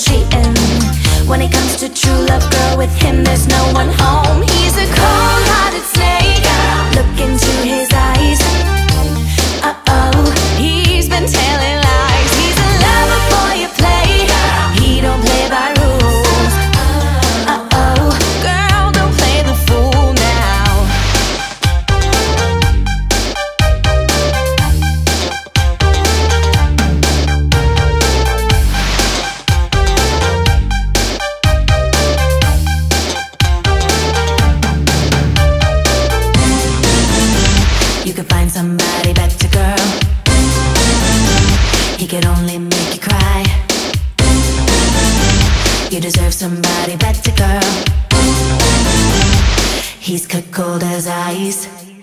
cheating. When it comes to true love, girl, with him there's no one home. He's a cold-hearted snake. Look into his eyes. Uh-oh, he's been telling lies. He's a lover boy you play. He don't play by rules. Uh-oh, girl, don't play the fool now. You could find somebody better, girl. He could only make you cry. You deserve somebody better, girl. He's cold as ice.